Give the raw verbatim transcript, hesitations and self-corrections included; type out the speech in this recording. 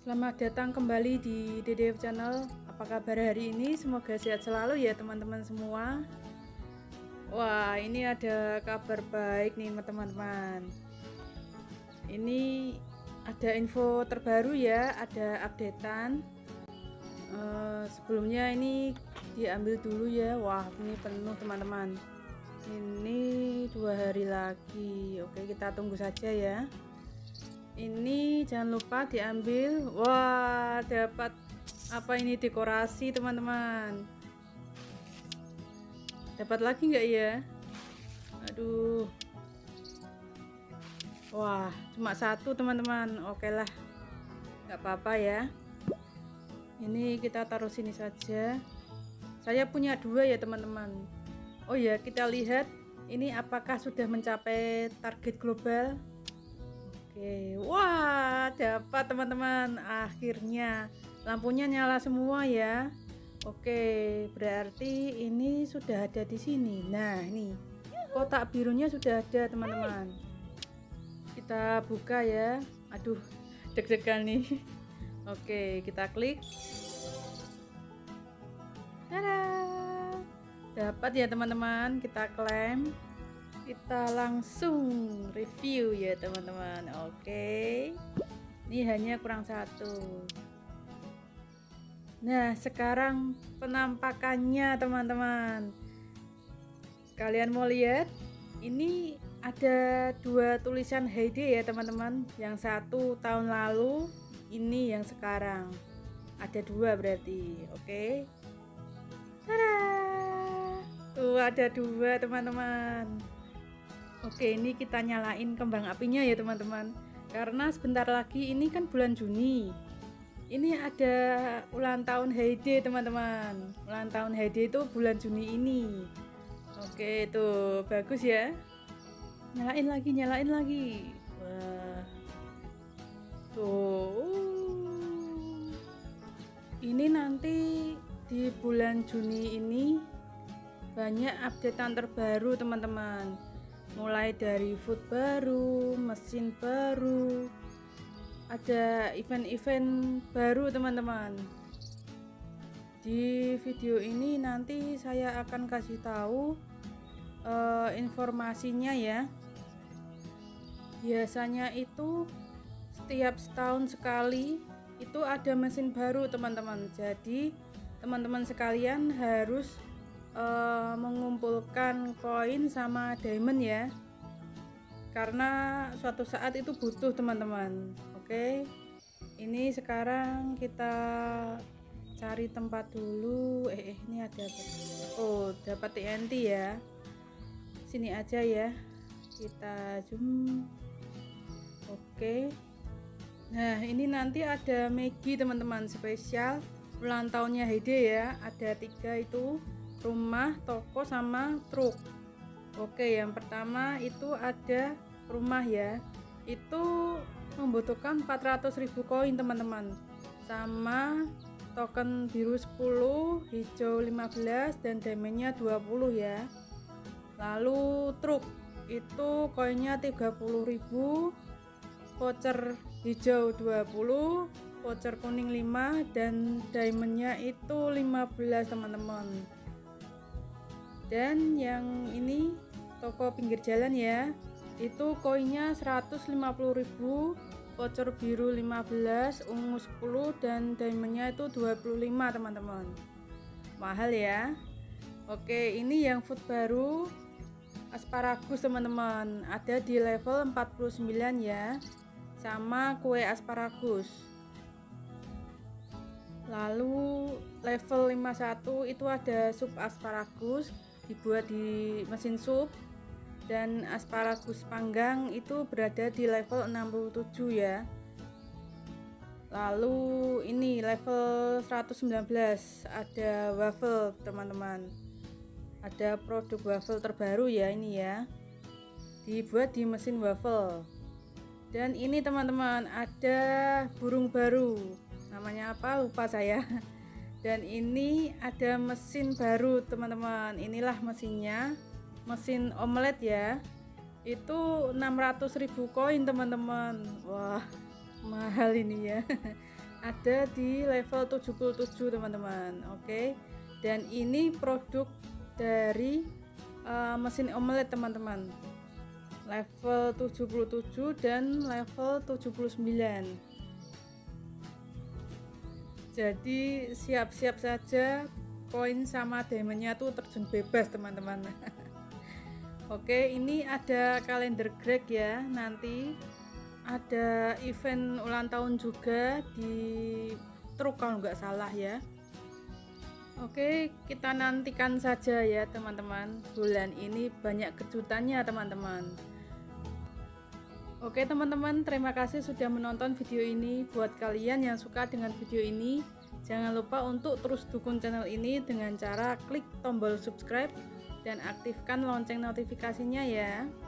Selamat datang kembali di Dede Channel. Apa kabar hari ini? Semoga sehat selalu ya teman-teman semua. Wah, ini ada kabar baik nih teman-teman. Ini ada info terbaru ya, ada updatean. Uh, sebelumnya ini diambil dulu ya. Wah, ini penuh teman-teman. Ini dua hari lagi. Oke, kita tunggu saja ya. Ini jangan lupa diambil. Wah, dapat apa ini, dekorasi teman-teman. Dapat lagi nggak ya? Aduh. Wah, cuma satu teman-teman. Oke lah, nggak apa-apa ya. Ini kita taruh sini saja. Saya punya dua ya teman-teman. Oh ya, kita lihat ini apakah sudah mencapai target global. Oke, wah, dapat teman-teman. Akhirnya lampunya nyala semua ya. Oke, berarti ini sudah ada di sini. Nah, ini kotak birunya sudah ada teman-teman. Kita buka ya. Aduh, deg-degan nih. Oke, kita klik. Tada! Dapat ya teman-teman. Kita klaim. Kita langsung review ya teman-teman. Oke, ini hanya kurang satu. Nah, sekarang penampakannya teman-teman. Kalian mau lihat? Ini ada dua tulisan Heyday ya teman-teman. Yang satu tahun lalu, ini yang sekarang. Ada dua berarti. Oke. Tada! Tuh, ada dua teman-teman. Oke, ini kita nyalain kembang apinya ya teman-teman, karena sebentar lagi ini kan bulan Juni. Ini ada ulang tahun Heyday teman-teman. Ulang tahun Heyday itu bulan Juni ini. Oke, itu bagus ya. Nyalain lagi, nyalain lagi. Wah, tuh. Ini nanti di bulan Juni ini banyak updatean terbaru teman-teman. Mulai dari food baru, mesin baru, ada event-event baru teman-teman. Di video ini nanti saya akan kasih tahu uh, informasinya ya. Biasanya itu setiap setahun sekali itu ada mesin baru teman-teman. Jadi teman-teman sekalian harus Uh, mengumpulkan koin sama diamond ya, karena suatu saat itu butuh teman-teman. Oke, ini sekarang kita cari tempat dulu. Eh, eh ini ada apa? Oh, dapat T N T ya. Sini aja ya, kita zoom. Oke, nah ini nanti ada Maggie teman-teman, spesial ulang tahunnya Heyday ya. Ada tiga itu, rumah, toko, sama truk. Oke, yang pertama itu ada rumah ya. Itu membutuhkan empat ratus ribu koin teman-teman, sama token biru sepuluh, hijau lima belas, dan diamondnya dua puluh ya. Lalu truk itu koinnya tiga puluh ribu, voucher hijau dua puluh, voucher kuning lima, dan diamondnya itu lima belas teman-teman. Dan yang ini toko pinggir jalan ya, itu koinnya seratus lima puluh ribu, voucher biru lima belas, ungu sepuluh, dan diamondnya itu dua puluh lima teman-teman. Mahal ya. Oke, ini yang food baru, asparagus teman-teman, ada di level empat puluh sembilan ya, sama kue asparagus. Lalu level lima puluh satu itu ada sup asparagus, dibuat di mesin sup, dan asparagus panggang itu berada di level enam puluh tujuh ya. Lalu ini level seratus sembilan belas ada waffle teman-teman, ada produk waffle terbaru ya ini ya, dibuat di mesin waffle. Dan ini teman-teman ada burung baru, namanya apa lupa saya. Dan ini ada mesin baru teman-teman. Inilah mesinnya, mesin omelet ya. Itu enam ratus ribu koin teman-teman. Wah, mahal ini ya. ada di level tujuh puluh tujuh teman-teman. Oke, dan ini produk dari uh, mesin omelet teman-teman, level tujuh puluh tujuh dan level tujuh puluh sembilan. Jadi siap-siap saja, koin sama diamondnya tuh terjun bebas teman-teman. Oke, ini ada kalender Greg ya, nanti ada event ulang tahun juga di truk kalau nggak salah ya. Oke, kita nantikan saja ya teman-teman, bulan ini banyak kejutannya teman-teman. Oke teman-teman, terima kasih sudah menonton video ini. Buat kalian yang suka dengan video ini, jangan lupa untuk terus dukung channel ini dengan cara klik tombol subscribe dan aktifkan lonceng notifikasinya ya.